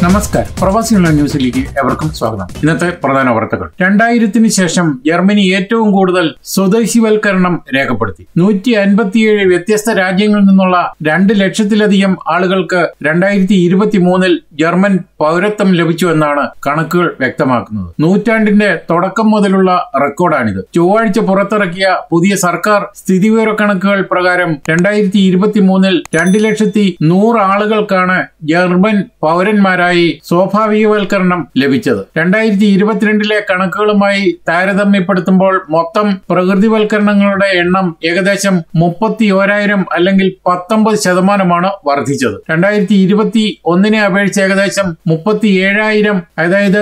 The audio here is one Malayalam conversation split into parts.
നമസ്കാരം. പ്രവാസിയുള്ള ന്യൂസിലേക്ക് എവർക്കും സ്വാഗതം. ഇന്നത്തെ പ്രധാന വാർത്തകൾ. 2000-ന് ശേഷം ജർമ്മനി ഏറ്റവും കൂടുതൽ സ്വദേശിവൽക്കരണം രേഖപ്പെടുത്തി. 157 വ്യത്യസ്ത രാജ്യങ്ങളിൽ നിന്നുള്ള 2 ലക്ഷത്തിലധികം ആളുകൾക്ക് 2023-ൽ ജർമ്മൻ പൗരത്വം ലഭിച്ചുവെന്നാണ് കണക്കുകൾ വ്യക്തമാക്കുന്നത്. നൂറ്റാണ്ടിന്റെ തുടക്കം മുതലുള്ള റെക്കോർഡാണിത്. ചൊവ്വാഴ്ച പുറത്തിറക്കിയ പുതിയ സർക്കാർ സ്ഥിതിവിവരക്കണക്കുകൾ പ്രകാരം 2023-ൽ 2,100,000 ആളുകൾക്കാണ് ജർമ്മൻ പൗരന്മാരായി സ്വാഭാവികവൽക്കരണം ലഭിച്ചത്. 2022-ലെ കണക്കുകളുമായി താരതമ്യപ്പെടുത്തുമ്പോൾ മൊത്തം പ്രകൃതിവൽക്കരണങ്ങളുടെ എണ്ണം ഏകദേശം 31,000 അല്ലെങ്കിൽ 19% വർദ്ധിച്ചത്. 2021-നെ അപേക്ഷിച്ച് ഏകദേശം 37,000, അതായത്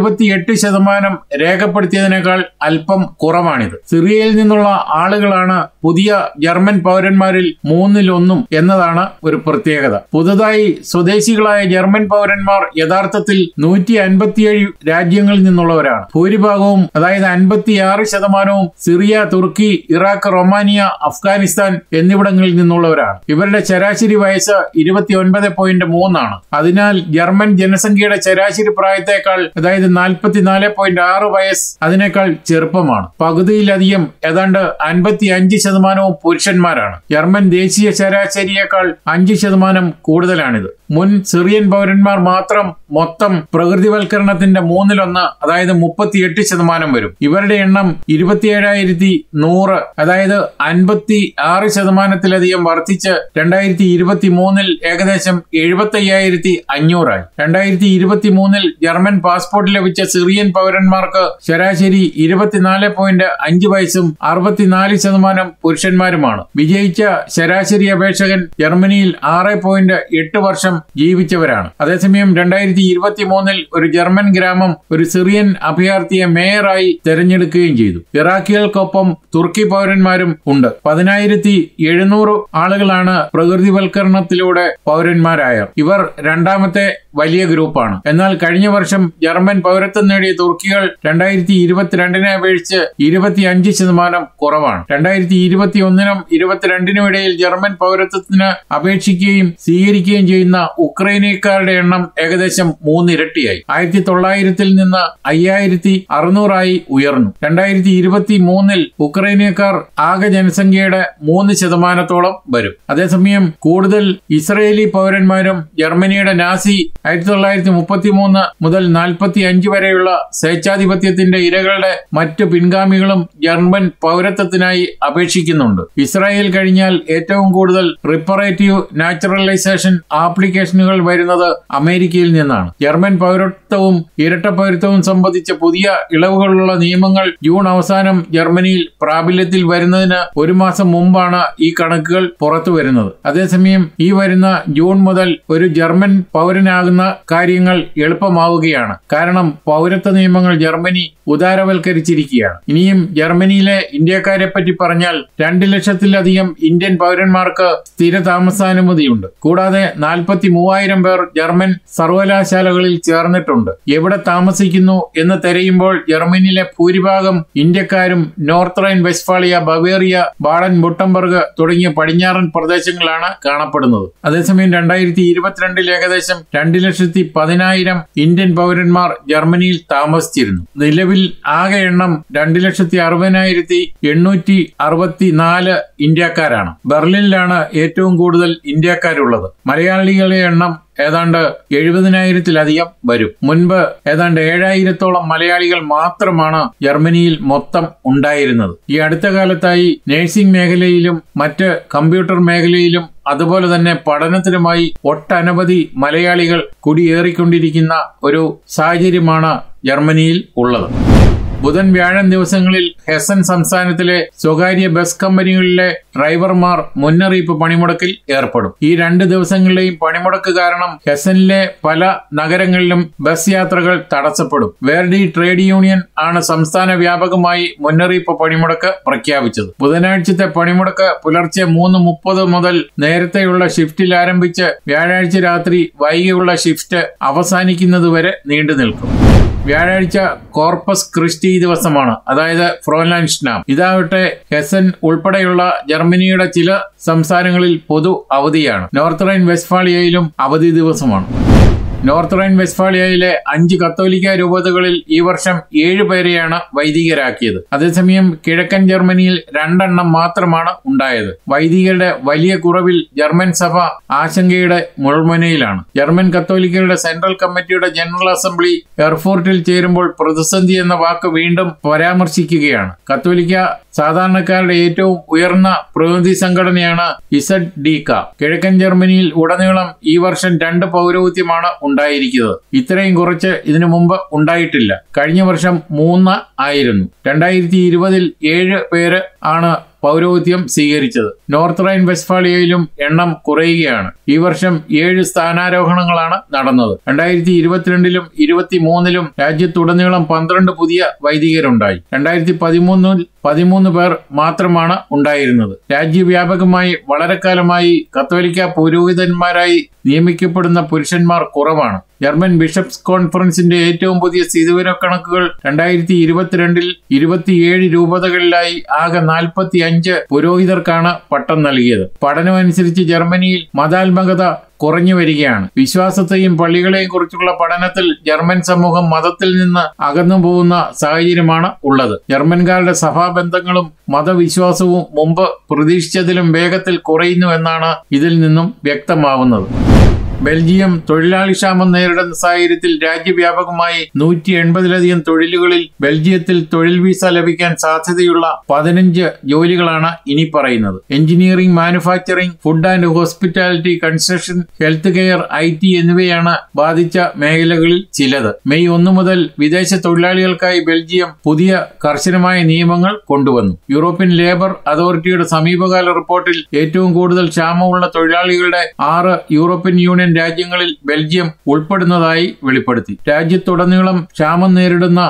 28% രേഖപ്പെടുത്തിയതിനേക്കാൾ അല്പം കുറവാണിത്. സിറിയയിൽ നിന്നുള്ള ആളുകളാണ് പുതിയ ജർമ്മൻ പൗരന്മാരിൽ 1/3 എന്നതാണ് ഒരു പ്രത്യേകത. പുതുതായി സ്വദേശികളായ ജർമ്മൻ പൗരന്മാർ യഥാർത്ഥത്തിൽ 157 രാജ്യങ്ങളിൽ നിന്നുള്ളവരാണ്. ഭൂരിഭാഗവും, അതായത് 56%, സിറിയ, തുർക്കി, ഇറാഖ്, റൊമാനിയ, അഫ്ഗാനിസ്ഥാൻ എന്നിവിടങ്ങളിൽ നിന്നുള്ളവരാണ്. ഇവരുടെ ശരാശരി വയസ്സ് 29.3 ആണ്. അതിനാൽ ജർമ്മൻ ജനസംഖ്യയുടെ ശരാശരി പ്രായത്തേക്കാൾ, അതായത് 44.6 വയസ്സ്, അതിനേക്കാൾ ചെറുപ്പമാണ്. പകുതിയിലധികം, ഏതാണ്ട് 55% പുരുഷന്മാരാണ്. ജർമ്മൻ ദേശീയ ശരാശരിയേക്കാൾ 5% കൂടുതലാണിത്. മുൻ സിറിയൻ പൗരന്മാർ മാത്രം മൊത്തം പ്രകൃതിവൽക്കരണത്തിന്റെ 1/3, അതായത് 38% വരും. ഇവരുടെ എണ്ണം 27,100, അതായത് 56%-ലധികം വർദ്ധിച്ച് 2023-ൽ ഏകദേശം 75,500 ആയി. 2023-ൽ ജർമ്മൻ പാസ്പോർട്ട് ലഭിച്ച സിറിയൻ പൗരന്മാർക്ക് ശരാശരി 24.5 വയസ്സും 64% പുരുഷന്മാരുമാണ്. വിജയിച്ച ശരാശരി അപേക്ഷകൻ ജർമ്മനിയിൽ 6.8 വർഷം ജീവിച്ചവരാണ്. അതേസമയം 2023-ൽ ഒരു ജർമ്മൻ ഗ്രാമം ഒരു സിറിയൻ അഭയാർത്ഥിയെ മേയറായി തെരഞ്ഞെടുക്കുകയും ചെയ്തു. ഇറാഖികൾക്കൊപ്പം തുർക്കി പൗരന്മാരും ഉണ്ട്. 10,700 ആളുകളാണ് പ്രകൃതിവൽക്കരണത്തിലൂടെ പൗരന്മാരായവർ. ഇവർ രണ്ടാമത്തെ വലിയ ഗ്രൂപ്പാണ്. എന്നാൽ കഴിഞ്ഞ വർഷം ജർമ്മൻ പൗരത്വം നേടിയ തുർക്കികൾ 2022-നെ അപേക്ഷിച്ച് 25% കുറവാണ്. 2021-നും 2022-നും ഇടയിൽ ജർമ്മൻ പൗരത്വത്തിന് അപേക്ഷിക്കുകയും സ്വീകരിക്കുകയും ചെയ്യുന്ന ഉക്രൈനിയക്കാരുടെ എണ്ണം ഏകദേശം 3 ഇരട്ടിയായി. 1900-ൽ നിന്ന് 5,600 ഉയർന്നു. 2023-ൽ ഉക്രൈനിയക്കാർ ആകെ ജനസംഖ്യയുടെ 3% വരും. അതേസമയം കൂടുതൽ ഇസ്രയേലി പൗരന്മാരും ജർമ്മനിയുടെ നാസി 1933 മുതൽ 45 വരെയുള്ള സ്വേച്ഛാധിപത്യത്തിന്റെ ഇരകളുടെ മറ്റു പിൻഗാമികളും ജർമ്മൻ പൗരത്വത്തിനായി അപേക്ഷിക്കുന്നുണ്ട്. ഇസ്രായേൽ കഴിഞ്ഞാൽ ഏറ്റവും കൂടുതൽ റിപ്പറേറ്റീവ് നാച്ചുറലൈസേഷൻ ആപ്ലിക്കേഷനുകൾ വരുന്നത് അമേരിക്കയിൽ നിന്നാണ്. ജർമ്മൻ പൗരത്വവും ഇരട്ട പൗരത്വവും സംബന്ധിച്ച പുതിയ ഇളവുകളുള്ള നിയമങ്ങൾ ജൂൺ അവസാനം ജർമ്മനിയിൽ പ്രാബല്യത്തിൽ വരുന്നതിന് 1 മാസം മുമ്പാണ് ഈ കണക്കുകൾ പുറത്തു വരുന്നത്. അതേസമയം ഈ വരുന്ന ജൂൺ മുതൽ ഒരു ജർമ്മൻ പൗരനാകുന്ന കാര്യങ്ങൾ എളുപ്പമാവുകയാണ്. കാരണം പൗരത്വ നിയമങ്ങൾ ജർമ്മനി ഉദാരവൽക്കരിച്ചിരിക്കുകയാണ്. ഇനിയും ജർമ്മനിയിലെ ഇന്ത്യക്കാരെ പറ്റി പറഞ്ഞാൽ 2 ലക്ഷത്തിലധികം ഇന്ത്യൻ പൗരന്മാർക്ക് സ്ഥിര താമസാനുമതിയുണ്ട്. കൂടാതെ 43,000 പേർ ജർമ്മൻ സർവകലാശാലകളിൽ ചേർന്നിട്ടുണ്ട്. എവിടെ താമസിക്കുന്നു എന്ന് തിരയുമ്പോൾ ജർമ്മനിയിലെ ഭൂരിഭാഗം ഇന്ത്യക്കാരും North Rhine Westphalia, Bavaria, Baden Wurttemberg തുടങ്ങിയ പടിഞ്ഞാറൻ പ്രദേശങ്ങളാണ് കാണപ്പെടുന്നത്. അതേസമയം 2022-ൽ ഏകദേശം 2,10,000 ഇന്ത്യൻ പൗരന്മാർ ജർമ്മനിയിൽ താമസിച്ചിരുന്നു. നിലവിൽ ആകെ എണ്ണം 2,60,864 ഇന്ത്യക്കാരാണ്. ബെർലിനിലാണ് ഏറ്റവും കൂടുതൽ ഇന്ത്യക്കാരുള്ളത്. മലയാളികളുടെ എണ്ണം ഏതാണ്ട് 70,000-ലധികം വരും. മുൻപ് ഏതാണ്ട് 7,000-ഓളം മലയാളികൾ മാത്രമാണ് ജർമ്മനിയിൽ മൊത്തം ഉണ്ടായിരുന്നത്. ഈ അടുത്ത കാലത്തായി നഴ്സിംഗ് മേഖലയിലും മറ്റ് കമ്പ്യൂട്ടർ മേഖലയിലും അതുപോലെ തന്നെ പഠനത്തിനുമായി ഒട്ടനവധി മലയാളികൾ കുടിയേറിക്കൊണ്ടിരിക്കുന്ന ഒരു സാഹചര്യമാണ് ജർമ്മനിയിൽ ഉള്ളത്. ബുധൻ, വ്യാഴം ദിവസങ്ങളിൽ ഹെസൻ സംസ്ഥാനത്തിലെ സ്വകാര്യ ബസ് കമ്പനികളിലെ ഡ്രൈവർമാർ മുന്നറിയിപ്പ് പണിമുടക്കിൽ ഏർപ്പെടും. ഈ 2 ദിവസങ്ങളിലെയും പണിമുടക്ക് കാരണം ഹെസനിലെ പല നഗരങ്ങളിലും ബസ് യാത്രകൾ തടസ്സപ്പെടും. വേർഡി ട്രേഡ് യൂണിയൻ ആണ് സംസ്ഥാന വ്യാപകമായി മുന്നറിയിപ്പ് പണിമുടക്ക് പ്രഖ്യാപിച്ചത്. ബുധനാഴ്ചത്തെ പണിമുടക്ക് പുലർച്ചെ 3:30 മുതൽ നേരത്തെയുള്ള ഷിഫ്റ്റിൽ ആരംഭിച്ച് വ്യാഴാഴ്ച രാത്രി വൈകിയുള്ള ഷിഫ്റ്റ് അവസാനിക്കുന്നതുവരെ നീണ്ടു നിൽക്കും. വ്യാഴാഴ്ച കോർപ്പസ് ക്രിസ്റ്റി ദിവസമാണ്, അതായത് ഫ്രോലാൻഡ്നാം. ഇതാവട്ടെ ഹെസൻ ഉൾപ്പെടെയുള്ള ജർമ്മനിയുടെ ചില സംസ്ഥാനങ്ങളിൽ പൊതു അവധിയാണ്. നോർത്ത് റൈൻ വെസ്റ്റ്ഫാളിയയിലും അവധി ദിവസമാണ്. നോർത്ത് റൈൻ വെസ്റ്റ്ഫാലിയയിലെ 5 കത്തോലിക്ക രൂപതകളിൽ ഈ വർഷം 7 പേരെയാണ് വൈദികരാക്കിയത്. അതേസമയം കിഴക്കൻ ജർമ്മനിയിൽ 2 എണ്ണം മാത്രമാണ് ഉണ്ടായത്. വൈദികരുടെ വലിയ കുറവിൽ ജർമ്മൻ സഭ ആശങ്കയുടെ മുൾമുനയിലാണ്. ജർമ്മൻ കത്തോലിക്കരുടെ സെൻട്രൽ കമ്മിറ്റിയുടെ ജനറൽ അസംബ്ലി എർഫോർട്ടിൽ ചേരുമ്പോൾ പ്രതിസന്ധി എന്ന വാക്ക് വീണ്ടും പരാമർശിക്കുകയാണ്. കത്തോലിക്ക സാധാരണക്കാരുടെ ഏറ്റവും ഉയർന്ന പ്രതിനിധി സംഘടനയാണ് ഇസഡ്ഡീക. കിഴക്കൻ ജർമ്മനിയിൽ ഉടനീളം ഈ വർഷം 2 പൗരോഹിത്യമാണ് ഉണ്ടായിരിക്കുന്നത്. ഇത്രയും കുറച്ച് ഇതിനു മുമ്പ് ഉണ്ടായിട്ടില്ല. കഴിഞ്ഞ വർഷം 3 ആയിരുന്നു. 2020 7 പേര് ആണ് പൗരോഹിത്യം സ്വീകരിച്ചത്. നോർത്ത് റൈൻ വെസ്റ്റ്ഫാലിയയിലും എണ്ണം കുറയുകയാണ്. ഈ വർഷം 7 സ്ഥാനാരോഹണങ്ങളാണ് നടന്നത്. 2022 23 രാജ്യത്തുടനീളം 12 പുതിയ വൈദികരുണ്ടായി. 2013 13 പേർ മാത്രമാണ് ഉണ്ടായിരുന്നത്. രാജ്യവ്യാപകമായി വളരെ കാലമായി കത്തോലിക്ക പുരോഹിതന്മാരായി നിയമിക്കപ്പെടുന്ന പുരുഷന്മാർ കുറവാണ്. ജർമ്മൻ ബിഷപ്സ് കോൺഫറൻസിന്റെ ഏറ്റവും പുതിയ സ്ഥിതിവിവരക്കണക്കുകൾ 2022 27 രൂപതകളിലായി ആകെ 45 പുരോഹിതർക്കാണ് പട്ടം നൽകിയത്. പഠനമനുസരിച്ച് ജർമ്മനിയിൽ മതാത്മകത കുറഞ്ഞു വരികയാണ്. വിശ്വാസത്തെയും പള്ളികളെയും കുറിച്ചുള്ള പഠനത്തിൽ ജർമ്മൻ സമൂഹം മതത്തിൽ നിന്ന് അകന്നു പോകുന്ന സാഹചര്യമാണ് ഉള്ളത്. ജർമ്മൻകാരുടെ സഭാബന്ധങ്ങളും മതവിശ്വാസവും മുമ്പ് പ്രതീക്ഷിച്ചതിലും വേഗത്തിൽ കുറയുന്നു എന്നാണ് ഇതിൽ നിന്നും വ്യക്തമാവുന്നത്. ബെൽജിയം തൊഴിലാളി ക്ഷാമം നേരിടുന്ന സാഹചര്യത്തിൽ രാജ്യവ്യാപകമായി 180-ലധികം തൊഴിലുകളിൽ ബെൽജിയത്തിൽ തൊഴിൽ വിസ ലഭിക്കാൻ സാധ്യതയുള്ള 15 ജോലികളാണ് ഇനി പറയുന്നത്. Engineering, manufacturing, food and hospitality, construction, health care, IT എന്നിവയാണ് ബാധിച്ച മേഖലകളിൽ ചിലത്. മെയ് 1 മുതൽ വിദേശ തൊഴിലാളികൾക്കായി ബെൽജിയം പുതിയ കർശനമായ നിയമങ്ങൾ കൊണ്ടുവന്നു. യൂറോപ്യൻ ലേബർ അതോറിറ്റിയുടെ സമീപകാല റിപ്പോർട്ടിൽ ഏറ്റവും കൂടുതൽ ക്ഷാമമുള്ള തൊഴിലാളികളുടെ 6 യൂറോപ്യൻ യൂണിയൻ രാജ്യങ്ങളിൽ ബെൽജിയം ഉൾപ്പെടുന്നതായി വെളിപ്പെടുത്തി. രാജ്യത്തുടനീളം ക്ഷാമം നേരിടുന്ന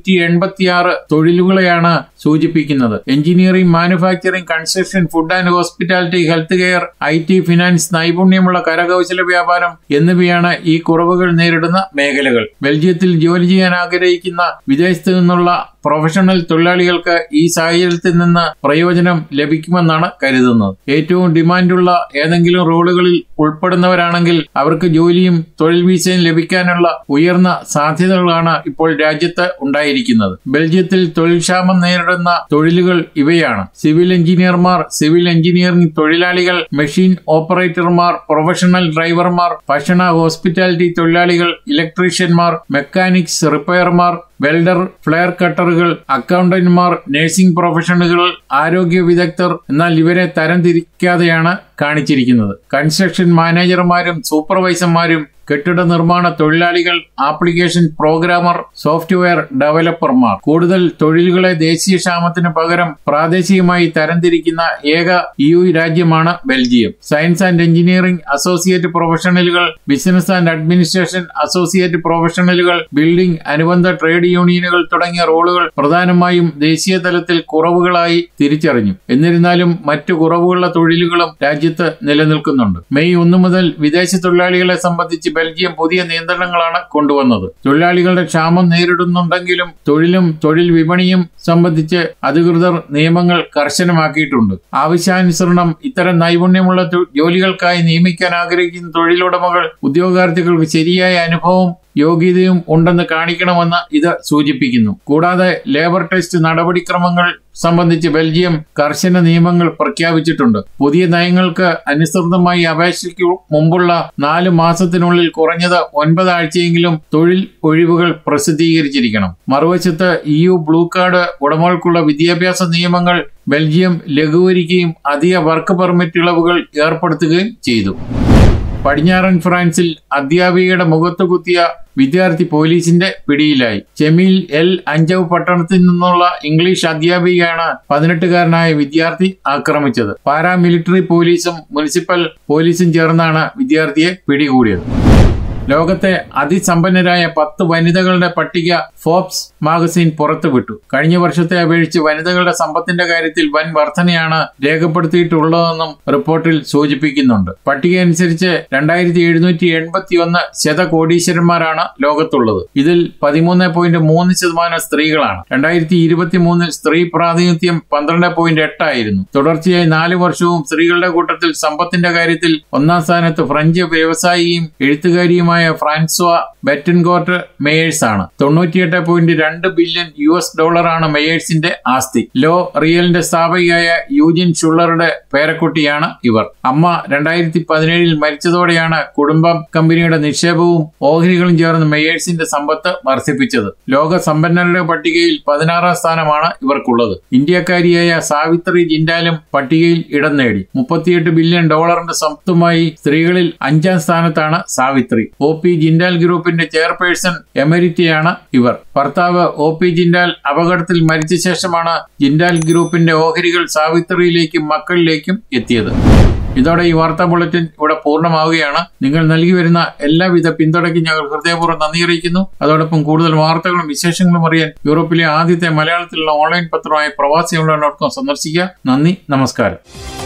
186 തൊഴിലുകളെയാണ് സൂചിപ്പിക്കുന്നത്. Engineering, manufacturing, construction, food and hospitality, health care, IT, finance, നൈപുണ്യമുള്ള കരകൗശല വ്യാപാരം എന്നിവയാണ് ഈ കുറവുകൾ നേരിടുന്ന മേഖലകൾ. ബെൽജിയത്തിൽ ജോലി ചെയ്യാൻ ആഗ്രഹിക്കുന്ന വിദേശത്തു നിന്നുള്ള പ്രൊഫഷണൽ തൊഴിലാളികൾക്ക് ഈ സാഹചര്യത്തിൽ നിന്ന് പ്രയോജനം ലഭിക്കുമെന്നാണ് കരുതുന്നത്. ഏറ്റവും ഡിമാൻഡുള്ള ഏതെങ്കിലും റോളുകളിൽ ഉൾപ്പെടുന്നവരാണെങ്കിൽ അവർക്ക് ജോലിയും തൊഴിൽ വിസയും ലഭിക്കാനുള്ള ഉയർന്ന സാധ്യതകളാണ് ഇപ്പോൾ രാജ്യത്ത് ഉണ്ടായിരിക്കുന്നത്. ബെൽജിയത്തിൽ തൊഴിൽ ക്ഷാമം നേരിടുന്ന തൊഴിലുകൾ ഇവയാണ്: സിവിൽ എഞ്ചിനീയർമാർ, സിവിൽ എഞ്ചിനീയറിംഗ് തൊഴിലാളികൾ, മെഷീൻ ഓപ്പറേറ്റർമാർ, പ്രൊഫഷണൽ ഡ്രൈവർമാർ, ഭക്ഷണ ഹോസ്പിറ്റാലിറ്റി തൊഴിലാളികൾ, ഇലക്ട്രീഷ്യന്മാർ, മെക്കാനിക്സ്, റിപ്പയർമാർ, വെൽഡർ, ഫ്ലെയർ കട്ടറുകൾ, അക്കൗണ്ടന്റുമാർ, നഴ്സിംഗ് പ്രൊഫഷണലുകൾ, ആരോഗ്യ വിദഗ്ധർ. എന്നാൽ ഇവരെ തരംതിരിക്കാതെയാണ് കാണിച്ചിരിക്കുന്നത്. കൺസ്ട്രക്ഷൻ മാനേജർമാരും സൂപ്പർവൈസർമാരും, കെട്ടിട നിർമ്മാണ തൊഴിലാളികൾ, ആപ്ലിക്കേഷൻ പ്രോഗ്രാമർ, സോഫ്റ്റ്വെയർ ഡെവലപ്പർമാർ. കൂടുതൽ തൊഴിലുകളെ ദേശീയ ക്ഷാമത്തിന് പകരം പ്രാദേശികമായി തരംതിരിക്കുന്ന ഏക EU രാജ്യമാണ് Belgium. Science and engineering associate പ്രൊഫഷണലുകൾ, ബിസിനസ് ആൻഡ് അഡ്മിനിസ്ട്രേഷൻ അസോസിയേറ്റ് പ്രൊഫഷണലുകൾ, ബിൽഡിംഗ്, അനുബന്ധ ട്രേഡ് യൂണിയനുകൾ തുടങ്ങിയ റോളുകൾ പ്രധാനമായും ദേശീയ തലത്തിൽ കുറവുകളായി തിരിച്ചറിഞ്ഞു. എന്നിരുന്നാലും മറ്റു കുറവുകളുള്ള തൊഴിലുകളും രാജ്യത്ത് നിലനിൽക്കുന്നുണ്ട്. മെയ് 1 മുതൽ വിദേശ തൊഴിലാളികളെ സംബന്ധിച്ച് ബെൽജിയം പുതിയ നിയന്ത്രണങ്ങളാണ് കൊണ്ടുവന്നത്. തൊഴിലാളികളുടെ ക്ഷാമം നേരിടുന്നുണ്ടെങ്കിലും തൊഴിലും തൊഴിൽ വിപണിയും സംബന്ധിച്ച് അധികൃതർ നിയമങ്ങൾ കർശനമാക്കിയിട്ടുണ്ട്. ആവശ്യാനുസരണം ഇത്തരം നൈപുണ്യമുള്ള ജോലികൾക്കായി നിയമിക്കാൻ ആഗ്രഹിക്കുന്ന തൊഴിലുടമകൾ ഉദ്യോഗാർത്ഥികൾക്ക് ശരിയായ അനുഭവം യോഗ്യതയും ഉണ്ടെന്ന് കാണിക്കണമെന്ന് ഇത് സൂചിപ്പിക്കുന്നു. കൂടാതെ ലേബർ ടെസ്റ്റ് നടപടിക്രമങ്ങൾ സംബന്ധിച്ച് ബെൽജിയം കർശന നിയമങ്ങൾ പ്രഖ്യാപിച്ചിട്ടുണ്ട്. പുതിയ നയങ്ങൾക്ക് അനുസൃതമായി അപേക്ഷയ്ക്ക് മുമ്പുള്ള 4 മാസത്തിനുള്ളിൽ കുറഞ്ഞത് 9 ആഴ്ചയെങ്കിലും തൊഴിൽ ഒഴിവുകൾ പ്രസിദ്ധീകരിച്ചിരിക്കണം. മറുവശത്ത് EU ബ്ലൂ കാർഡ് ഉടമകൾക്കുള്ള വിദ്യാഭ്യാസ നിയമങ്ങൾ ബെൽജിയം ലഘൂകരിക്കുകയും അധിക വർക്ക് പെർമിറ്റ് ഇളവുകൾ ഏർപ്പെടുത്തുകയും ചെയ്തു. പടിഞ്ഞാറൻ ഫ്രാൻസിൽ അധ്യാപികയുടെ മുഖത്ത് കുത്തിയ വിദ്യാർത്ഥി പോലീസിന്റെ പിടിയിലായി. ചെമീൽ എൽ അഞ്ചവ് പട്ടണത്തിൽ നിന്നുള്ള ഇംഗ്ലീഷ് അധ്യാപികയാണ് 18-കാരനായ വിദ്യാർത്ഥി ആക്രമിച്ചത്. പാരാമിലിറ്ററി പോലീസും മുനിസിപ്പൽ പോലീസും ചേർന്നാണ് വിദ്യാർത്ഥിയെ പിടികൂടിയത്. ലോകത്തെ അതിസമ്പന്നരായ 10 വനിതകളുടെ പട്ടിക ഫോബ്സ് മാഗസിൻ പുറത്തുവിട്ടു. കഴിഞ്ഞ വർഷത്തെ അപേക്ഷിച്ച് വനിതകളുടെ സമ്പത്തിന്റെ കാര്യത്തിൽ വൻ വർധനയാണ് രേഖപ്പെടുത്തിയിട്ടുള്ളതെന്നും റിപ്പോർട്ടിൽ സൂചിപ്പിക്കുന്നുണ്ട്. പട്ടിക അനുസരിച്ച് 2781 ശതകോടീശ്വരന്മാരാണ് ലോകത്തുള്ളത്. ഇതിൽ 13.3% സ്ത്രീകളാണ്. 2023 സ്ത്രീ പ്രാതിനിധ്യം 12.8 ആയിരുന്നു. തുടർച്ചയായി 4 വർഷവും സ്ത്രീകളുടെ കൂട്ടത്തിൽ സമ്പത്തിന്റെ കാര്യത്തിൽ ഒന്നാം സ്ഥാനത്ത് ഫ്രഞ്ച് വ്യവസായിയും എഴുത്തുകാരിയുമായ വ്യക്തിയുമായ ഫ്രാൻസ്വാ ബെറ്റൻകോർട്ട് മേയേഴ്സ് ആണ്. 98.2 ബില്യൺ US$ മേയേഴ്സിന്റെ ആസ്തി. ലോ റിയലിന്റെ സ്ഥാപകയായ യൂജിൻ ഷുള്ളറുടെ പേരക്കുട്ടിയാണ് ഇവർ. അമ്മ 2017 മരിച്ചതോടെയാണ് കുടുംബം കമ്പനിയുടെ നിക്ഷേപവും ഓഹരികളും ചേർന്ന് മേയേഴ്സിന്റെ സമ്പത്ത് വർദ്ധിപ്പിച്ചത്. ലോക സമ്പന്നരുടെ പട്ടികയിൽ 16ാം സ്ഥാനമാണ് ഇവർക്കുള്ളത്. ഇന്ത്യക്കാരിയായ സാവിത്രി ജിൻഡാലും പട്ടികയിൽ ഇടം നേടി. $38 ബില്യൺ സ്വത്തുമായി സ്ത്രീകളിൽ 5ാം സ്ഥാനത്താണ് സാവിത്രി. OP ജിൻഡാൽ ഗ്രൂപ്പിന്റെ ചെയർപേഴ്സൺ എമരിറ്റയാണ് ഇവർ. ഭർത്താവ് OP ജിൻഡാൽ അപകടത്തിൽ മരിച്ച ശേഷമാണ് ജിൻഡാൽ ഗ്രൂപ്പിന്റെ ഓഹരികൾ സാവിത്രിയിലേക്കും മക്കളിലേക്കും എത്തിയത്. ഇതോടെ ഈ വാർത്താ ബുള്ളറ്റിൻ ഇവിടെ പൂർണ്ണമാവുകയാണ്. നിങ്ങൾ നൽകി വരുന്ന എല്ലാവിധ പിന്തുണയ്ക്കും ഞങ്ങൾ ഹൃദയപൂർവ്വം നന്ദി അറിയിക്കുന്നു. അതോടൊപ്പം കൂടുതൽ വാർത്തകളും വിശേഷങ്ങളും അറിയാൻ യൂറോപ്പിലെ ആദ്യത്തെ മലയാളത്തിലുള്ള ഓൺലൈൻ പത്രമായ പ്രവാസി.com സന്ദർശിക്കുക. നന്ദി, നമസ്കാരം.